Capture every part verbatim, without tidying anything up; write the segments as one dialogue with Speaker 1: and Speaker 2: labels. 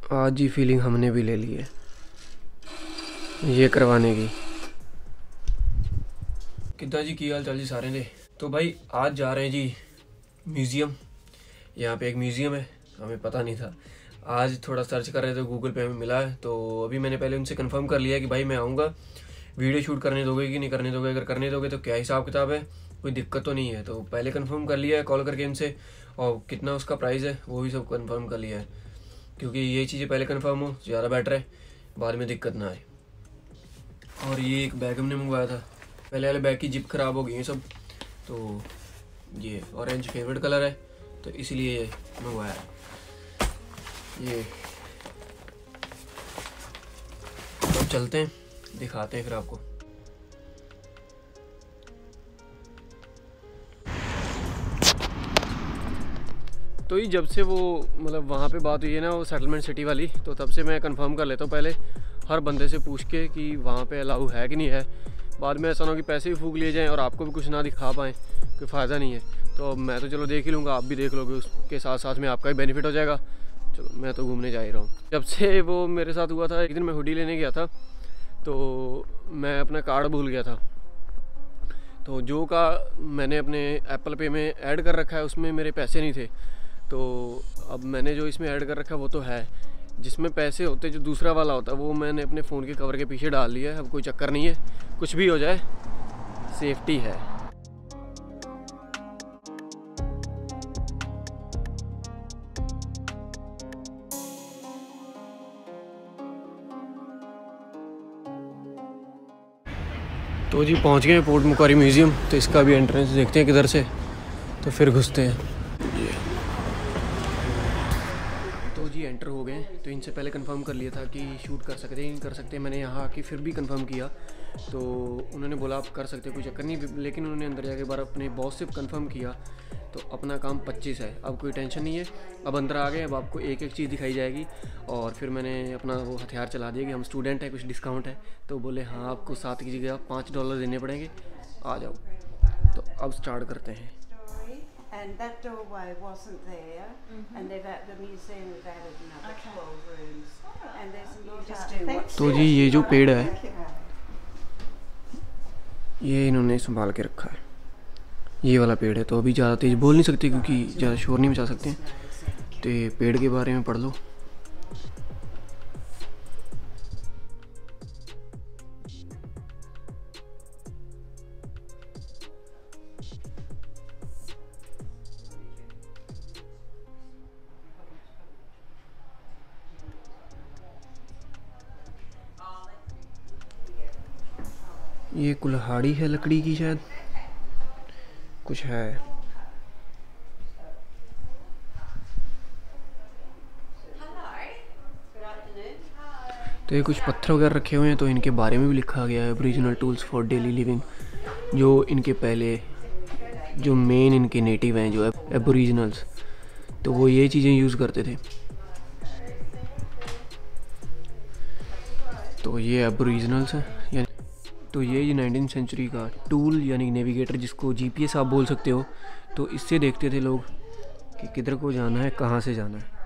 Speaker 1: आज ही फीलिंग हमने भी ले ली है ये करवाने की। कितना जी की हाल चाल जी सारे ने। तो भाई आज जा रहे हैं जी म्यूज़ियम। यहाँ पे एक म्यूज़ियम है, हमें पता नहीं था। आज थोड़ा सर्च कर रहे थे, गूगल पे हमें मिला है। तो अभी मैंने पहले उनसे कंफर्म कर लिया कि भाई मैं आऊँगा, वीडियो शूट करने दोगे कि नहीं करने दोगे। अगर करने दोगे तो क्या हिसाब किताब है, कोई दिक्कत तो नहीं है। तो पहले कंफर्म कर लिया है कॉल करके इनसे, और कितना उसका प्राइस है वो भी सब कंफर्म कर लिया है, क्योंकि ये चीज़ें पहले कंफर्म हो ज़्यादा बेटर है, बाद में दिक्कत ना आए। और ये एक बैग हमने मंगवाया था, पहले वाले बैग की जिप खराब हो गई है सब। तो ये ऑरेंज फेवरेट कलर है तो इसलिए ये मंगवाया है। ये अब चलते हैं, दिखाते हैं फिर आपको। तो ये जब से वो मतलब वहाँ पे बात हुई है ना, वो सेटलमेंट सिटी वाली, तो तब से मैं कंफर्म कर लेता हूँ पहले हर बंदे से पूछ के कि वहाँ पे अलाउ है कि नहीं है। बाद में ऐसा ना हो कि पैसे भी फूक लिए जाएं और आपको भी कुछ ना दिखा पाएँ, कोई फ़ायदा नहीं है। तो मैं तो चलो देख ही लूँगा, आप भी देख लोगे, उसके साथ साथ में आपका भी बेनिफिट हो जाएगा। चलो मैं तो घूमने जा ही रहा हूँ। जब से वो मेरे साथ हुआ था, एक दिन मैं हुडी लेने गया था तो मैं अपना कार्ड भूल गया था। तो जो का मैंने अपने एप्पल पे में ऐड कर रखा है उसमें मेरे पैसे नहीं थे। तो अब मैंने जो इसमें ऐड कर रखा है वो तो है, जिसमें पैसे होते जो दूसरा वाला होता है वो मैंने अपने फ़ोन के कवर के पीछे डाल लिया है। अब कोई चक्कर नहीं है, कुछ भी हो जाए सेफ्टी है। तो जी पहुंच गए पोर्ट मुकारी म्यूज़ियम। तो इसका भी एंट्रेंस देखते हैं किधर से, तो फिर घुसते हैं। ये तो जी एंटर हो गए। तो इनसे पहले कंफर्म कर लिया था कि शूट कर सकते हैं नहीं कर सकते। मैंने यहाँ आके फिर भी कंफर्म किया तो उन्होंने बोला आप कर सकते, कोई चक्कर नहीं। लेकिन उन्होंने अंदर जाके बार अपने बॉस से कंफर्म किया तो अपना काम पच्चीस है। अब कोई टेंशन नहीं है, अब अंदर आ गए, अब आपको एक एक चीज़ दिखाई जाएगी। और फिर मैंने अपना वो हथियार चला दिया कि हम स्टूडेंट हैं, कुछ डिस्काउंट है। तो बोले हाँ आपको सात की जगह पाँच डॉलर देने पड़ेंगे, आ जाओ। तो अब स्टार्ट करते हैं।
Speaker 2: And that doorway wasn't there, mm-hmm. and they've at the museum have added another okay. twelve rooms, oh, and there's a lot just do what.
Speaker 1: तो जी ये जो पेड़ है ये इन्होंने संभाल के रखा है, ये वाला पेड़ है। तो अभी ज़्यादा तेज़ बोल नहीं सकते क्योंकि ज़्यादा शोर नहीं मचा सकते हैं। तो ये पेड़ के बारे में पढ़ लो। ये कुल्हाड़ी है लकड़ी की, शायद कुछ है। तो ये कुछ पत्थर वगैरह रखे हुए हैं, तो इनके बारे में भी लिखा गया है। Original tools for daily living, जो इनके पहले जो मेन इनके नेटिव हैं जो एबोरिजिनल्स, तो वो ये चीज़ें यूज़ करते थे। तो ये एबोरिजिनल्स हैं। यानी तो ये नाइनटीन सेंचुरी का टूल यानी नेविगेटर, जिसको जीपीएस आप बोल सकते हो। तो इससे देखते थे लोग कि किधर को जाना है, कहाँ से जाना है।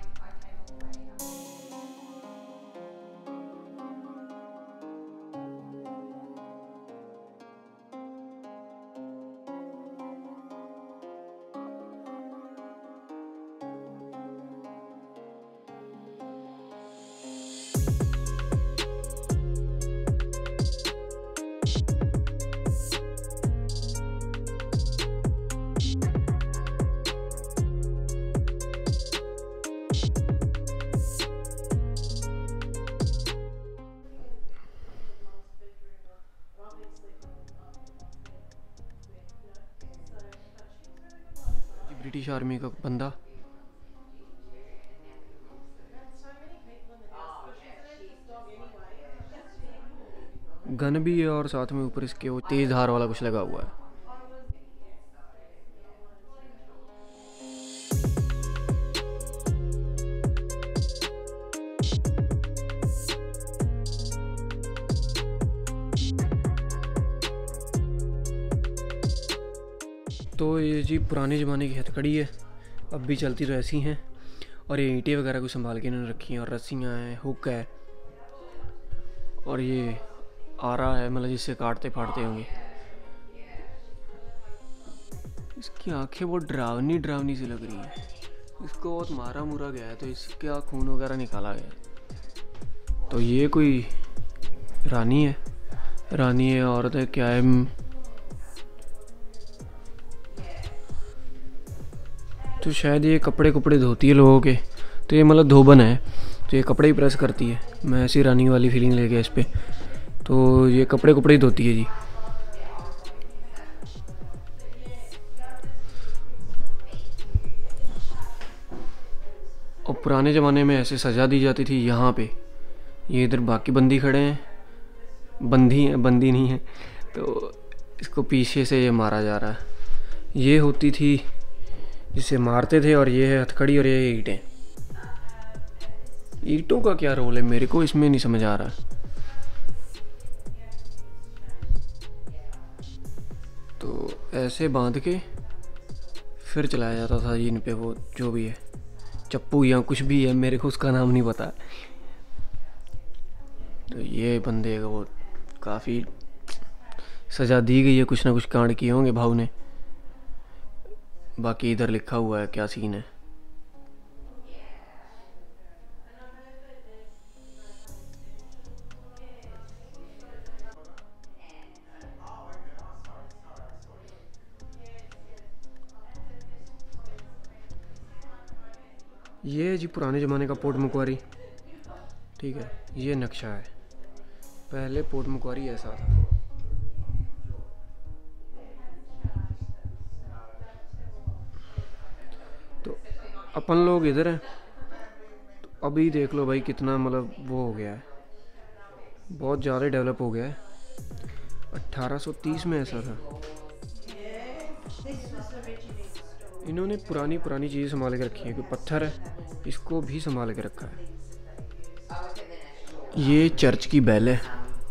Speaker 1: ब्रिटिश आर्मी का बंदा। गन भी है और साथ में ऊपर इसके वो तेज धार वाला कुछ लगा हुआ है। तो ये जी पुराने ज़माने की हथकड़ी है, अब भी चलती तो ऐसी हैं। और ये ईंटें वगैरह को संभाल के इन्होंने रखी हैं, और रस्सियाँ हैं, हुक है, और ये आरा है, मतलब जिससे काटते फाड़ते होंगे। इसकी आंखें बहुत डरावनी डरावनी सी लग रही हैं। इसको बहुत मारा मुरा गया है तो इसका खून वगैरह निकाला गया। तो ये कोई रानी है, रानी है, औरत है, क्या है? तो शायद ये कपड़े कपड़े धोती है लोगों के, तो ये मतलब धोबन है, तो ये कपड़े ही प्रेस करती है। मैं ऐसी रानी वाली फीलिंग ले गया इस पर। तो ये कपड़े कपड़े ही धोती है जी। और पुराने ज़माने में ऐसे सज़ा दी जाती थी यहाँ पे। ये इधर बाकी बंदी खड़े हैं, बंदी हैं, बंदी नहीं है, तो इसको पीछे से ये मारा जा रहा है। ये होती थी जिसे मारते थे, और ये है हथकड़ी, और ये ईंटें। ईंटों का क्या रोल है मेरे को इसमें नहीं समझ आ रहा। तो ऐसे बांध के फिर चलाया जाता था इन पे, वो जो भी है, चप्पू या कुछ भी है, मेरे को उसका नाम नहीं पता। तो ये बंदे को वो काफ़ी सज़ा दी गई है, कुछ ना कुछ कांड किए होंगे भाऊ ने। बाकी इधर लिखा हुआ है क्या सीन है। ये है जी पुराने ज़माने का पोर्ट मकवारी, ठीक है। ये नक्शा है, पहले पोर्ट मकवारी ऐसा था। तो अपन लोग इधर हैं, तो अभी देख लो भाई कितना मतलब वो हो गया है, बहुत ज़्यादा डेवलप हो गया है। अट्ठारह सौ तीस में ऐसा था। इन्होंने पुरानी पुरानी चीज़ें संभाल के रखी है। कोई पत्थर है, इसको भी संभाल के रखा है। ये चर्च की बेल है।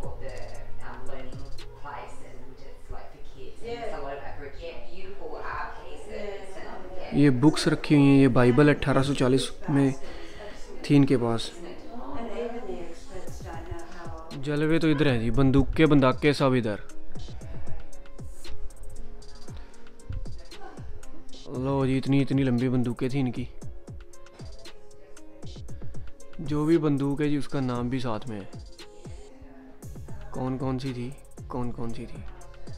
Speaker 1: ये बुक्स रखी हुई हैं। ये बाइबल अट्ठारह सौ चालीस में थी इनके पास। जलवे तो इधर है जी, बंदूक के बंदाके सब इधर। लो जी, इतनी इतनी लंबी बंदूकें थी इनकी। जो भी बंदूक है जी उसका नाम भी साथ में है, कौन कौन सी थी, कौन कौन सी थी।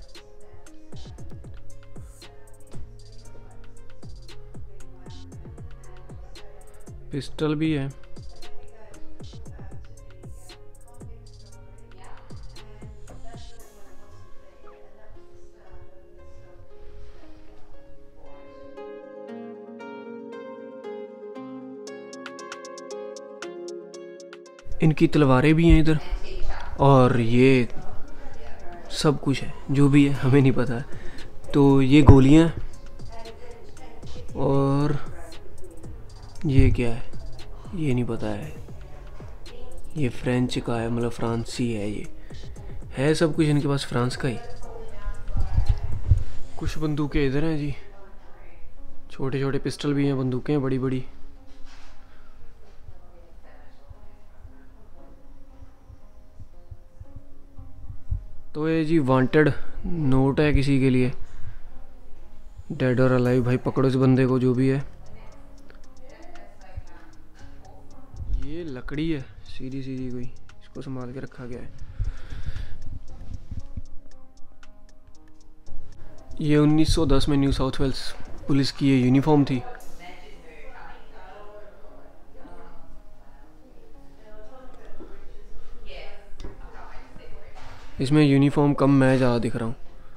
Speaker 1: पिस्टल भी है। इनकी तलवारें भी हैं इधर, और ये सब कुछ है जो भी है हमें नहीं पता। तो ये गोलियां, और ये क्या है ये नहीं पता है। ये फ्रेंच का है, मतलब फ्रांसी है। ये है सब कुछ इनके पास फ्रांस का ही। कुछ बंदूकें इधर हैं जी, छोटे छोटे पिस्टल भी हैं, बंदूकें बड़ी बड़ी। तो ये जी वांटेड नोट है किसी के लिए, डेड और अलाइव। भाई पकड़ो इस बंदे को जो भी है। ये लकड़ी है सीधी सीधी कोई, इसको संभाल के रखा गया है। ये उन्नीस सौ दस में न्यू साउथ वेल्स पुलिस की ये यूनिफॉर्म थी। इसमें यूनिफॉर्म कम, मैं ज़्यादा दिख रहा हूँ।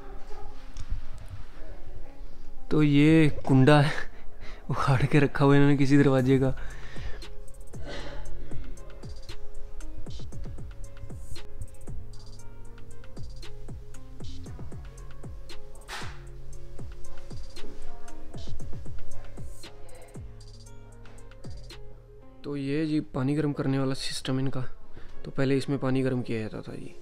Speaker 1: तो ये कुंडा है उखाड़ के रखा हुआ है इन्होंने किसी दरवाजे का। तो ये जी पानी गर्म करने वाला सिस्टम इनका। तो पहले इसमें पानी गर्म किया जाता था जी।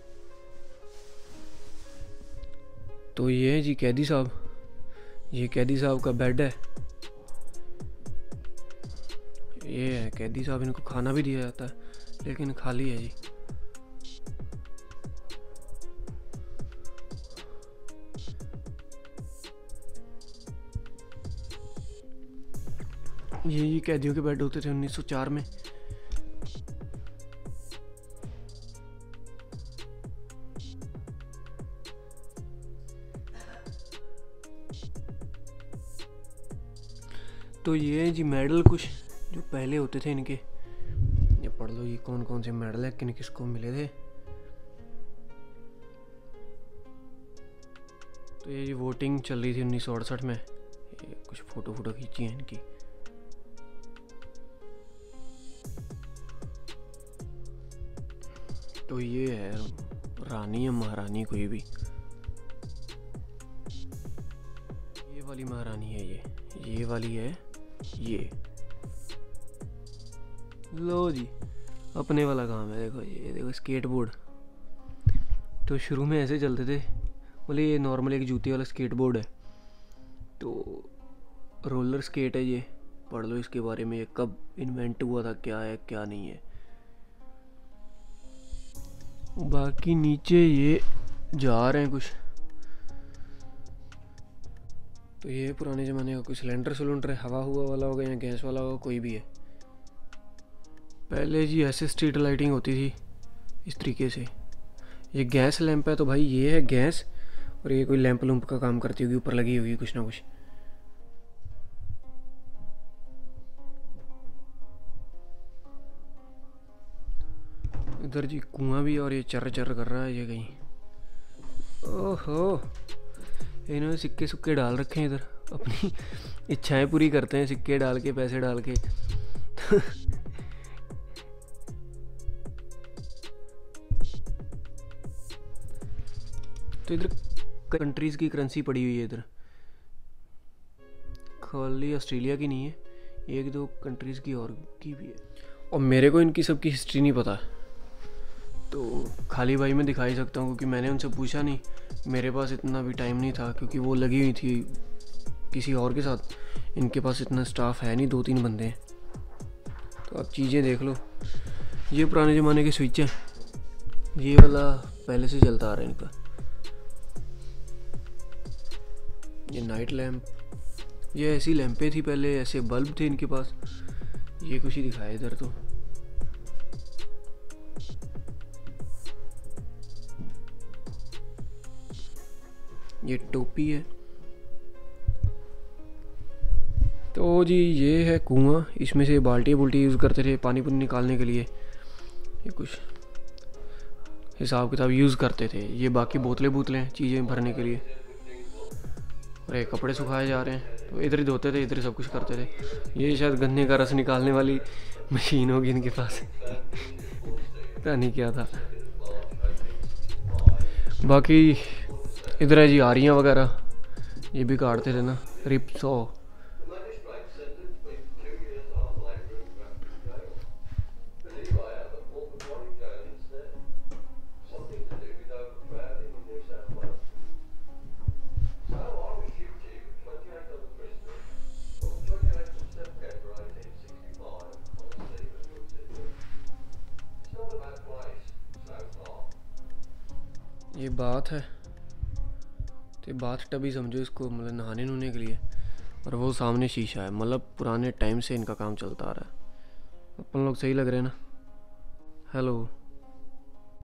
Speaker 1: तो ये है जी कैदी साहब, ये कैदी साहब का बेड है। ये है कैदी साहब, इनको खाना भी दिया जाता है लेकिन खाली है जी। ये ये कैदियों के बेड होते थे उन्नीस सौ चार में। तो ये जी मेडल कुछ जो पहले होते थे इनके, ये पढ़ लो ये कौन कौन से मेडल है, किन किसको मिले थे। तो ये जी वोटिंग चल रही थी उन्नीस सौ अड़सठ में, ये कुछ फोटो फोटो खींची है इनकी। तो ये है रानी या महारानी कोई भी, ये वाली महारानी है, ये ये वाली है ये। लो जी अपने वाला काम है। देखो ये देखो स्केट बोर्ड। तो शुरू में ऐसे चलते थे, बोले ये नॉर्मल एक जूती वाला स्केट बोर्ड है। तो रोलर स्केट है ये, पढ़ लो इसके बारे में, ये कब इन्वेंट हुआ था, क्या है क्या नहीं है। बाकी नीचे ये जा रहे हैं कुछ। तो ये पुराने ज़माने का कोई सिलेंडर सिलेंडर हवा हुआ वाला होगा या गैस वाला होगा, कोई भी है। पहले जी ऐसे स्ट्रीट लाइटिंग होती थी इस तरीके से। ये गैस लैंप है, तो भाई ये है गैस, और ये कोई लैंप लूम्प का काम करती होगी, ऊपर लगी होगी कुछ ना कुछ। इधर जी कुआं भी, और ये चर चर कर रहा है ये कहीं। ओहो इन्होंने सिक्के सुक्के डाल रखे हैं इधर, अपनी इच्छाएं पूरी करते हैं सिक्के डाल के, पैसे डाल के। तो इधर कंट्रीज की करेंसी पड़ी हुई है इधर, खाली ऑस्ट्रेलिया की नहीं है, एक दो कंट्रीज की और की भी है। और मेरे को इनकी सबकी हिस्ट्री नहीं पता, तो खाली भाई मैं दिखा ही सकता हूँ क्योंकि मैंने उनसे पूछा नहीं, मेरे पास इतना भी टाइम नहीं था क्योंकि वो लगी हुई थी किसी और के साथ। इनके पास इतना स्टाफ है नहीं, दो तीन बंदे हैं। तो आप चीज़ें देख लो, ये पुराने ज़माने के स्विच हैं, ये वाला पहले से चलता आ रहा है इनका। ये नाइट लैम्प, ये ऐसी लैंपें थी पहले, ऐसे बल्ब थे इनके पास। ये कुछ ही दिखाया इधर। तो ये टोपी है। तो जी ये है कुआं, इसमें से बाल्टी बुल्टी यूज़ करते थे पानी पुनी निकालने के लिए। ये कुछ हिसाब किताब यूज़ करते थे। ये बाकी बोतलें बोतलें चीज़ें भरने के लिए। और ये कपड़े सुखाए जा रहे हैं, तो इधर ही धोते थे, इधर ही सब कुछ करते थे। ये शायद गन्ने का रस निकालने वाली मशीन होगी इनके पास। पता नहीं क्या था। बाकी इधर है जी आरियाँ वगैरह, ये भी काटते थे ना, रिप्सो। ये बात है, तो बाथ टब ही समझो इसको, मतलब नहाने नहाने के लिए। और वो सामने शीशा है, मतलब पुराने टाइम से इनका काम चलता आ रहा है। अपन लोग सही लग रहे हैं ना। हेलो।